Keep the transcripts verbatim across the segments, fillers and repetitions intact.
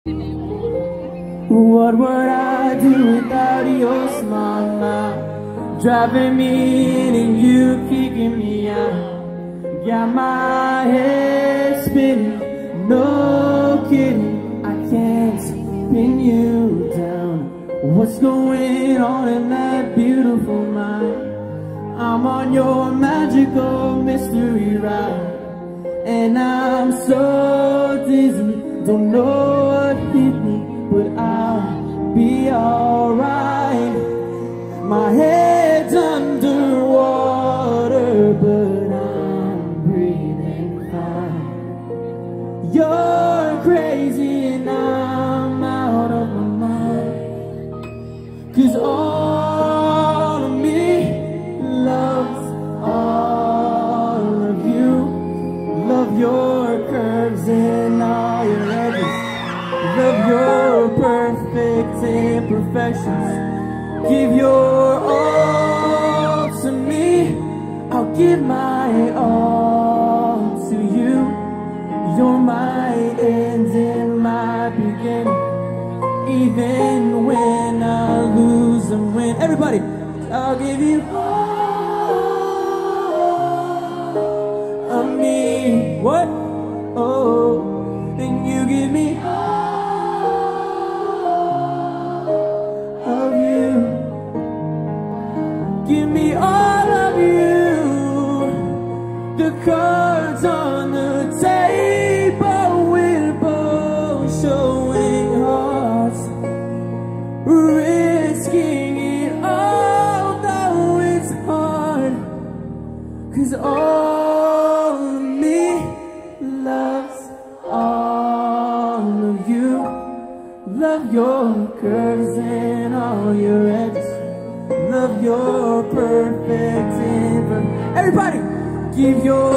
What would I do without your smile? Driving me in and you kicking me out. Got my head spinning, no kidding, I can't pin you down. What's going on in that beautiful mind? I'm on your magical mystery ride, and I'm so dizzy, don't know what hit me, but I'll be alright. My head's underwater, but I'm breathing fine. You're crazy and I'm out of my mind, 'cause all of me loves all of you. Love your curves and all your edges. Love your perfect imperfections. Give your all to me, I'll give my all to you. You're my end and my beginning. Even when I lose and win, everybody, I'll give you all of me. What? Oh, and you give me all of you. Give me all of you. The cards on the table, we're both showing hearts, risking it all, though it's hard. 'Cause all of me loves all of you. Love your curves and all your edges. Love your perfect imperfection. Everybody, give your,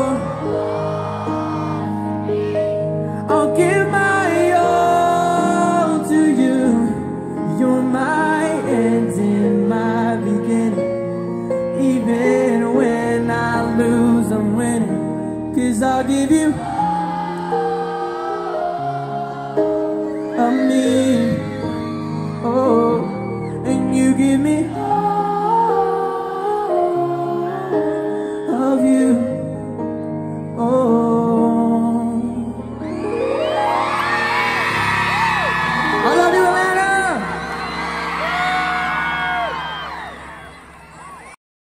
I'll give my all to you. You're my end and my beginning. Even when I lose, I'm winning. 'Cause I'll give you a me, oh, and you give me of you.